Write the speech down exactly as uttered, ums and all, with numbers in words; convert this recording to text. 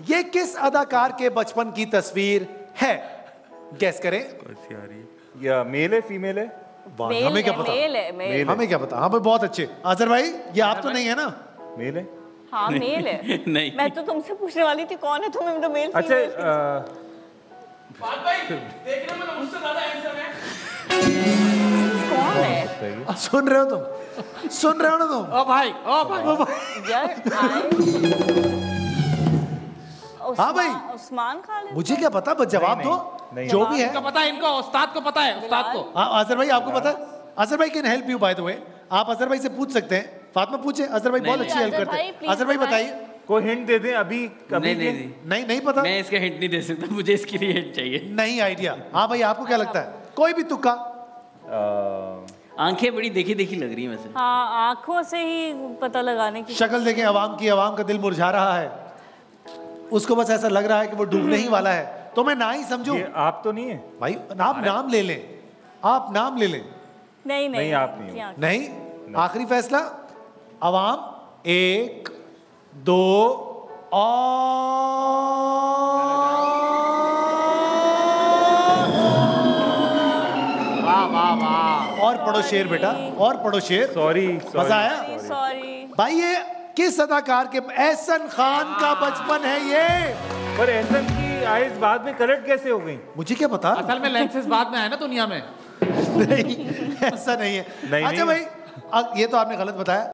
ये किस अदाकार के बचपन की तस्वीर है? गैस करें। या मेल है फीमेल है? मेल हमें क्या है, पता? मेल है, मेल। हमें क्या पता? हाँ भाई बहुत अच्छे। अजहर भाई ये आप तो नहीं है ना? मेल है? हाँ मेल है। नहीं। मैं तो तुमसे पूछने वाली थी कौन है, तुम्हें तो मेल अच्छा भाई देखने में मुझसे ज्यादा हैंडसम है। कौन है? सुन रहे हो तुम? सुन रहे हो ना तुम? ओ भाई ओ भाई यार हाँ भाई। उस्मान खान है। मुझे क्या पता, बस जवाब दो। जो भी है इनको पता है, इनको उस्ताद को पता है, उस्ताद को। हाँ अजहर भाई आपको पता है? अजहर भाई can help you by the way. आप अजहर भाई से पूछ सकते हैं। फातिमा पूछे, अजहर भाई बहुत अच्छी हेल्प करते हैं। अजहर भाई बताइए, कोई हिंट दे दें अभी? नहीं नहीं नहीं नहीं नहीं पता, मैं इसका हिंट नहीं दे सकता, मुझे इसके लिए हिंट चाहिए। नहीं आइडिया। हाँ भाई आपको क्या लगता है? कोई भी तुक्का? आंखें बड़ी देखी देखी लग रही है वैसे। हाँ आंखों से ही पता लगाने की। शक्ल देखें अवाम की, अवाम का दिल मुरझा रहा है, उसको बस ऐसा लग रहा है कि वो डूबने ही वाला है। तो मैं ना ही समझूं। आप तो नहीं है भाई आप नाम ले लें, आप नाम ले लें। नहीं नहीं, नहीं, आप नहीं हो। नहीं, आखिरी फैसला। अवाम एक दो वाह वाह वाह। और पढ़ो शेर बेटा, और पढ़ो शेर। सॉरी मजा आया? सॉरी भाई ये किस अदाकार के? एहसन खान का बचपन है ये। पर एहसन की आइज बाद में कलट कैसे हो गई? मुझे क्या पता? असल में लेंसेज बाद में आया ना दुनिया में। नहीं ऐसा नहीं है। नहीं, अच्छा नहीं। भाई ये तो आपने गलत बताया।